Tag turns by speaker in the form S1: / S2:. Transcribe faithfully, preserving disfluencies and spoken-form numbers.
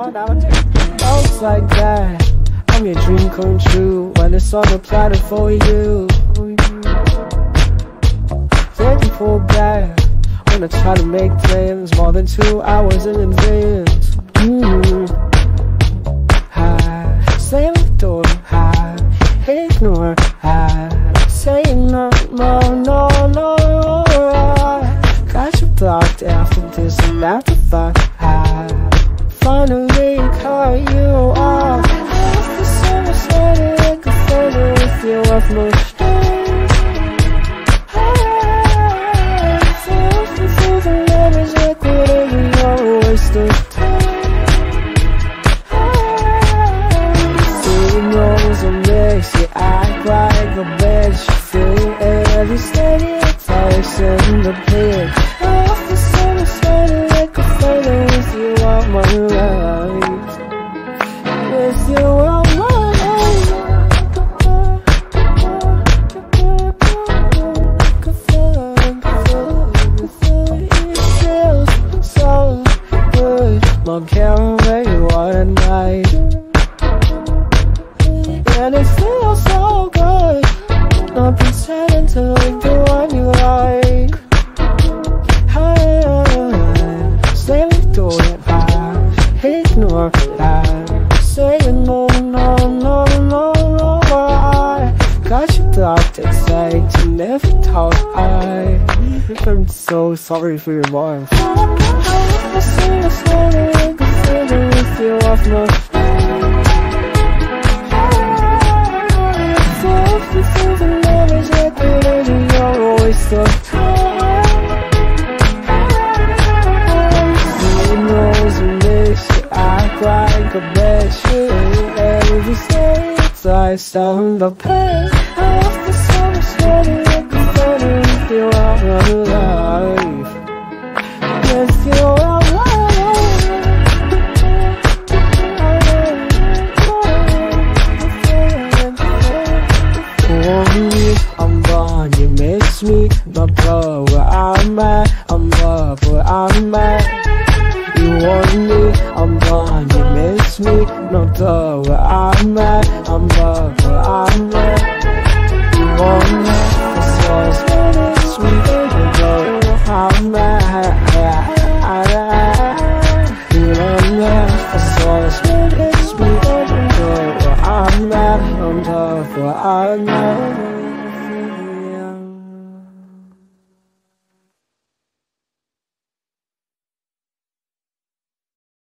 S1: Looks like that, I'm your dream come true when it's on the platter for you. Then you fall back when I try to make plans more than two hours in advance. Mm-hmm. I slam the door, I ignore, I say no, no, no, no. I got you blocked after this and afterthought. I finally cut you off. The summer started like a photo with you off my stars. I fell through the letters like whatever you're a waste of time. See knows a mix, you act like a bitch. You feel every steady place in the pit. Off the summer started like a photo with you off my life. With you on my life. It feels so good, Mom can't wait what a night. And it feels so good, not pretending to like the one you like. I slam the door, I ignore, I say no, no, no, no, no. I got you blocked, excited to never talk. I I'm so sorry for your mom. I see you slowly like a feather with you off my through the letters like whatever you're a waste of time. Who knows what makes you act like a bitch? Every stage I stand the pain. Off the summer started like a photo with you out my life. With you out my I'm gone, you miss me, my blood where I'm at, I'm love where I'm at.